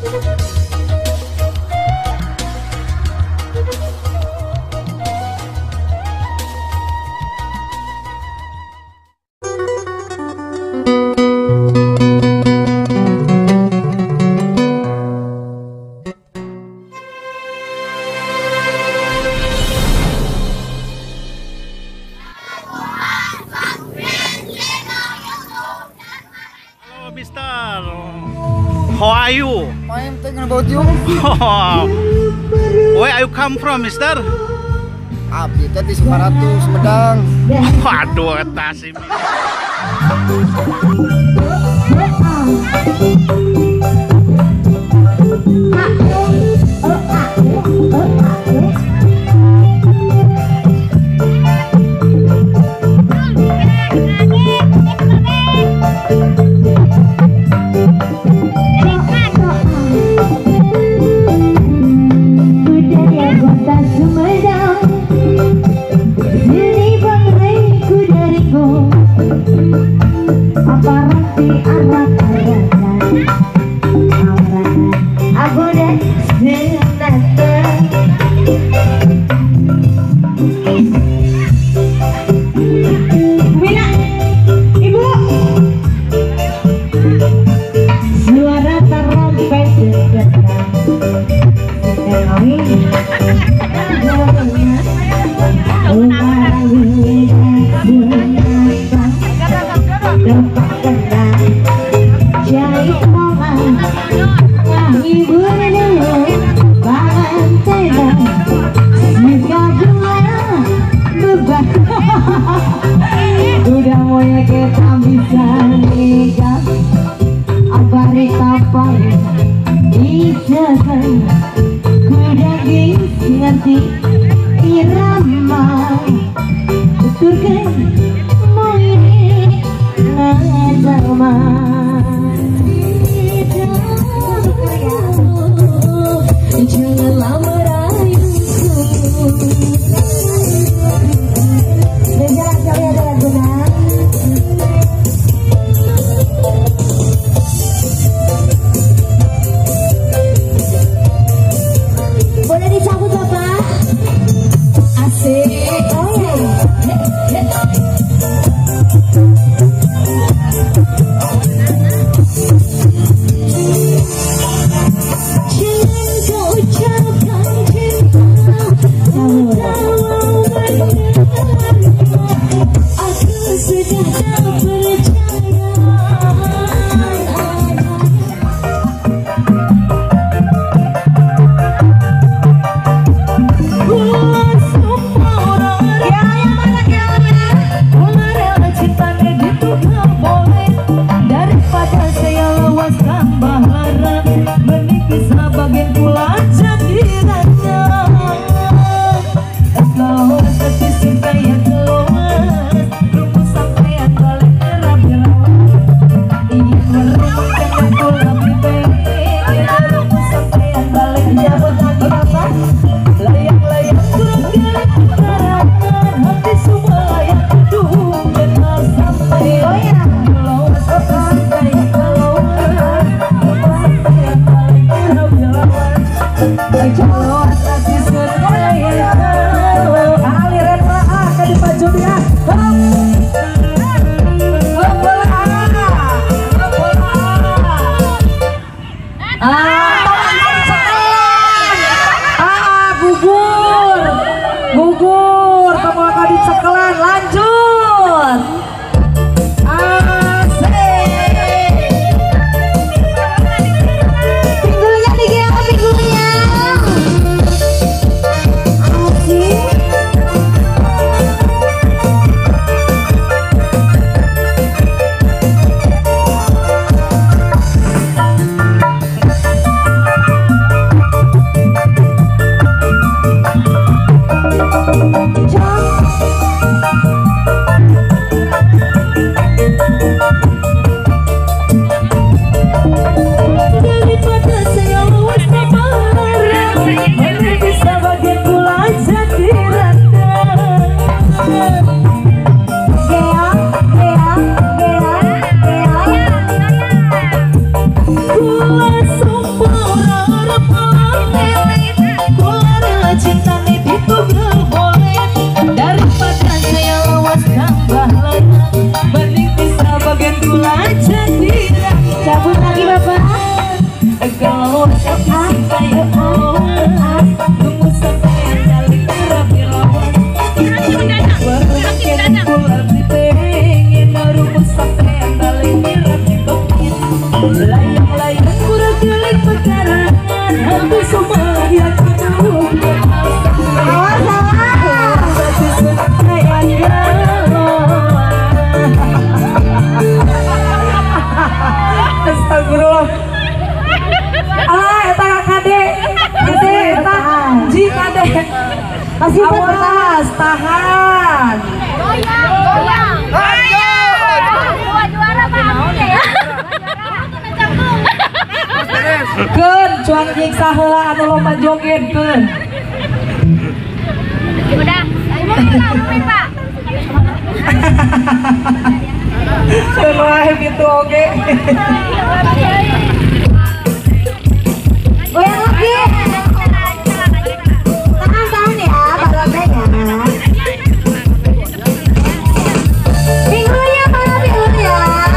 Mister, how are you? I'm thinking about you. Where are you come from, Mister? Abdi teh di Sukaratu, Sumedang. Waduh, eta sih. Udah mulai kita bisa nikah, abari kapal ijakan, kuda geng ngerti irama, turkan mau ini nama. Janganlah merayuku. Jangan kali ada lagunya. Boleh dicabut Bapak? Asik. Oh ya. Gugur, kamu akan dicekelan, lanjut. Pinggulnya digigit, pinggulnya. Asik. Masih awas, tahan. Goyang. Juara Pak ya. Keun cuang nyiksa heula anu lomba joget keun. Udah. Umum Pak. Cerai gitu oke. Goyang lagi. Tahan ya, balapnya. Minggunya mana minggunya?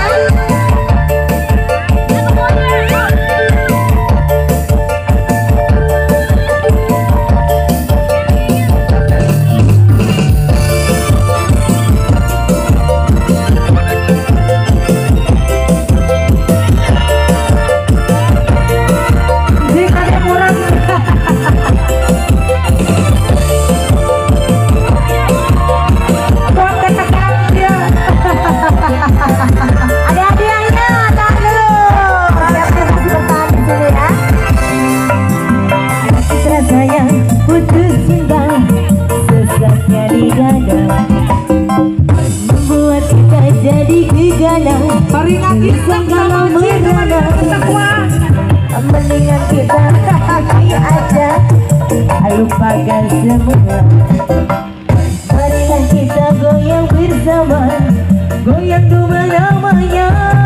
Paringan kita kalau merana mendingan kita kaki aja lupakan semua. Marilah kita goyang bersama, goyang duma namanya.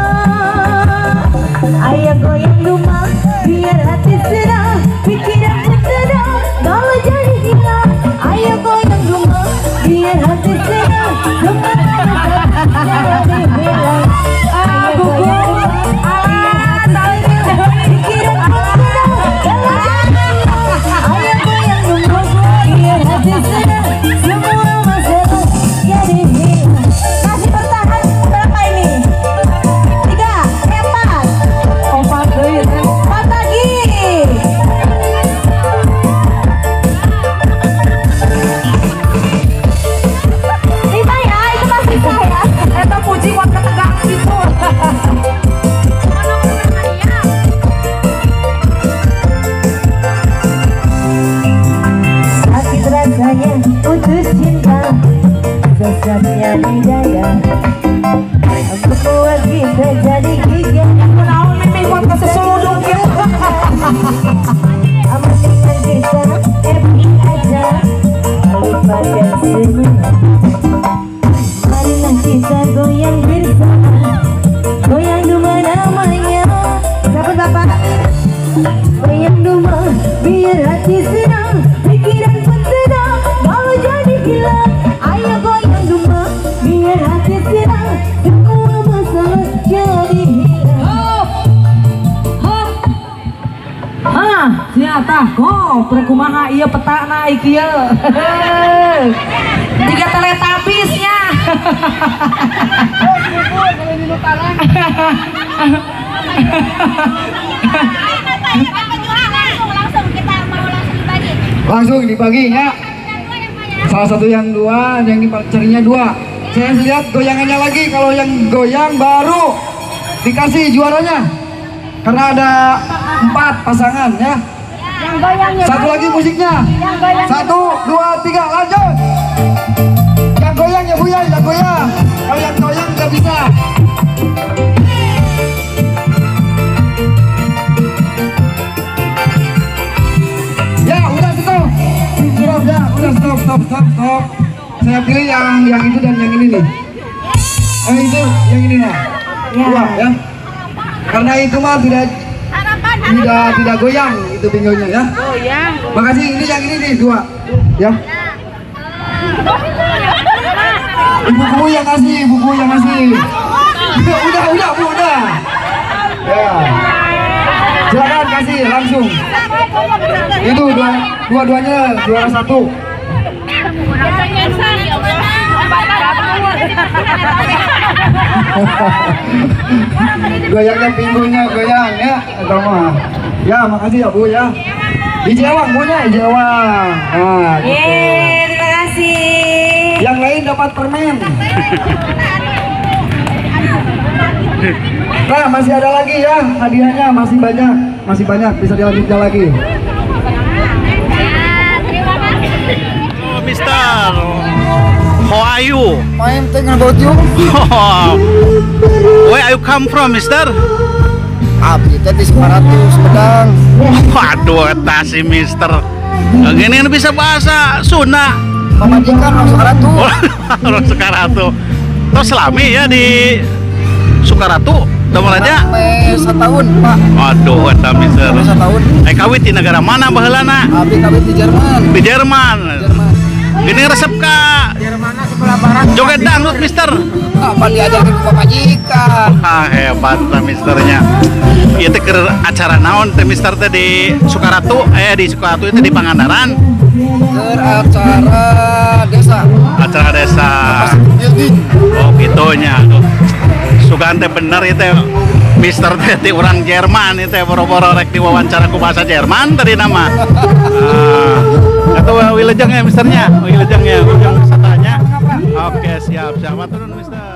Ayo goyang duma biar hati senang, pikiran tenang, kalau jadi hilang. Ayo goyang duma biar hati senang, semua jadi hilang. Putus cinta sesatnya di dada membuat kita jadi gigit. Menawan mimpi buat kesesuluduk ya. Mendingan kita happy aja lupakan semua. Marilah kita goyang bersama, goyang duma namanya. Dapat bapak goyang duma biar hati senang, pikiran pun tenang, kalau jadi hilang. Ayo goyang duma biar hati senang, semua masalah jadi hilang. Siapa kok perkumaha iya peta naik iya. Tiga teletapisnya. Langsung dibagi ya. Salah satu yang dua, yang dicarinya dua. Saya lihat goyangannya lagi. Kalau yang goyang baru dikasih juaranya. Karena ada 4 pasangan ya. Satu lagi musiknya. 1, 2, 3 lanjut. Yang goyang ya Buya, yang goyang. Kalau yang goyang nggak bisa. Ya udah stop. Udah stop. Saya pilih yang itu dan yang ini nih. Itu yang ini nah. Dua ya. Karena itu mah tidak goyang itu bingonya ya. Makasih ini yang ini nih 2 ya. Ibu yang ngasih. Udah Bu udah. Ya. Silakan kasih. kasih langsung. Itu dua-duanya juara 1. Goyangnya pinggulnya goyang ya, atau mah. Ya, makasih ya Bu ya. Ijewang punya Ijewang. Nah, gitu. Yeay, terima kasih. Yang lain dapat permen. Nah, masih ada lagi ya hadiahnya, masih banyak, bisa dilanjutkan lagi. Oh, Mister. How are you? Main tengah about you. Where are you come from, Mister? Abdi teh di 900 Sumedang. Waduh, eta si Mister. Gini kan bisa bahasa Sunda. Pamajikan orang Sukaratu. Orang Sukaratu. Terus selami ya di Sukaratu. Udah aja. Sampai 1 tahun, Pak. Waduh, eta Mister. Sampai 1 tahun. Kawit di negara mana baheulana? Abdi kawin di Jerman. Di Jerman. Jerman. Gini resep ka Jerman sebelah barat. joget dangdut, Mister. Apa diajarin ke pamajikan? Ah, hebat lah Misternya. Iya teh keur acara naon teh Mister teh di Sukaratu, di Sukaratu itu di Pangandaran. Ke acara desa. Acara desa. Building. Oh, gitunya. Aduh. Sugan teh bener itu Mister teh ti orang Jerman itu boro-boro rek diwawancara ku bahasa Jerman tadi nama. Atau wilujeng ya Misternya, wilujeng ya, wilujeng wisatanya. Oke, siap, siap. Turun Mister.